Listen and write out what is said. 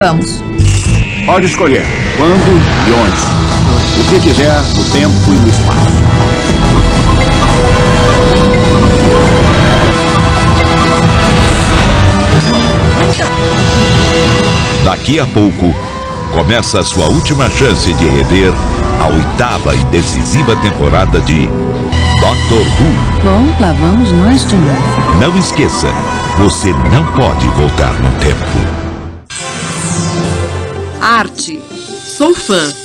Vamos. Pode escolher quando e onde. O que quiser, no tempo e no espaço. Daqui a pouco, começa a sua última chance de rever a 8ª e decisiva temporada de Doctor Who. Bom, lá vamos nós de novo. Não esqueça, você não pode voltar no tempo. Arte. Sou fã.